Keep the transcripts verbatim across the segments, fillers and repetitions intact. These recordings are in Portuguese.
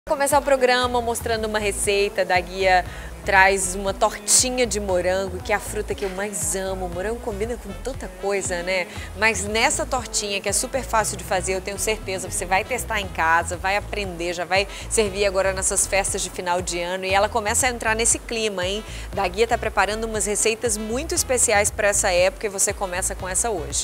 Começar o programa mostrando uma receita da guia. Traz uma tortinha de morango, que é a fruta que eu mais amo. O morango combina com tanta coisa, né? Mas nessa tortinha, que é super fácil de fazer, eu tenho certeza, você vai testar em casa, vai aprender, já vai servir agora nessas festas de final de ano. E ela começa a entrar nesse clima, hein? Da guia tá preparando umas receitas muito especiais para essa época e você começa com essa hoje.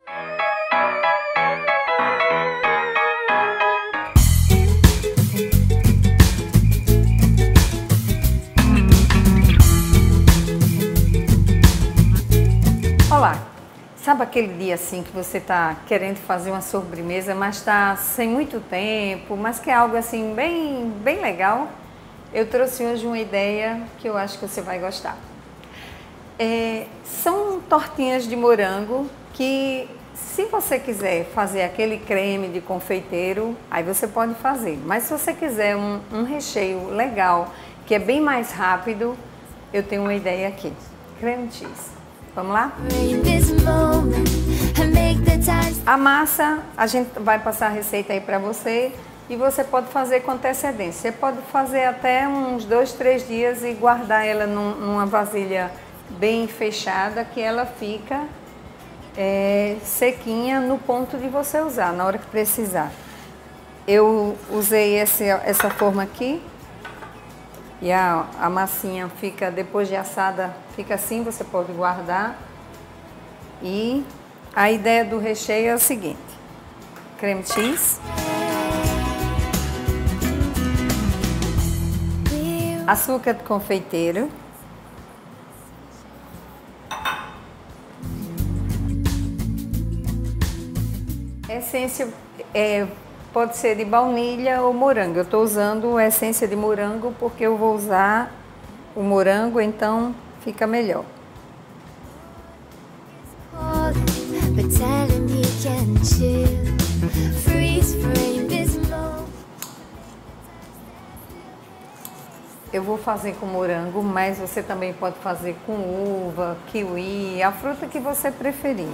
Olá, sabe aquele dia assim que você está querendo fazer uma sobremesa, mas está sem muito tempo, mas que é algo assim bem, bem legal? Eu trouxe hoje uma ideia que eu acho que você vai gostar. É, são tortinhas de morango que, se você quiser fazer aquele creme de confeiteiro, aí você pode fazer. Mas se você quiser um, um recheio legal, que é bem mais rápido, eu tenho uma ideia aqui. Creme cheese. Vamos lá? A massa, a gente vai passar a receita aí para você e você pode fazer com antecedência. Você pode fazer até uns dois, três dias e guardar ela num, numa vasilha bem fechada, que ela fica é, sequinha no ponto de você usar, na hora que precisar. Eu usei esse, essa forma aqui. E a, a massinha fica, depois de assada, fica assim, você pode guardar. E a ideia do recheio é o seguinte: creme cheese, açúcar de confeiteiro, essência é, pode ser de baunilha ou morango. Eu estou usando a essência de morango porque eu vou usar o morango, então fica melhor. Eu vou fazer com morango, mas você também pode fazer com uva, kiwi, a fruta que você preferir.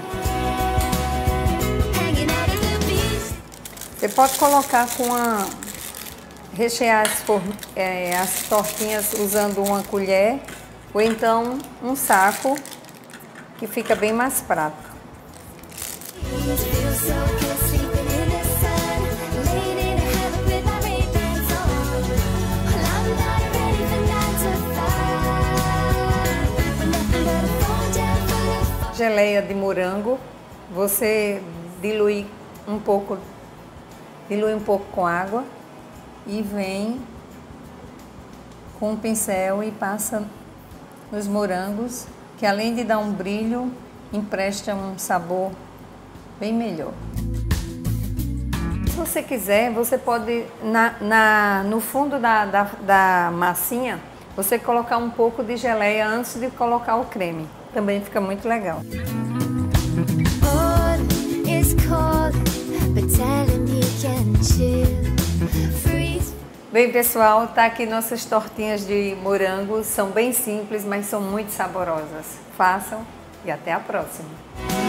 Você pode colocar com a... rechear as, for... é, as tortinhas usando uma colher ou então um saco, que fica bem mais prático. Geleia de morango, você dilui um pouco Dilui um pouco com água e vem com um pincel e passa nos morangos, que além de dar um brilho, empresta um sabor bem melhor. Se você quiser, você pode, na, na, no fundo da, da, da massinha, você colocar um pouco de geleia antes de colocar o creme. Também fica muito legal. Bem, pessoal, tá aqui nossas tortinhas de morango. São bem simples, mas são muito saborosas. Façam e até a próxima!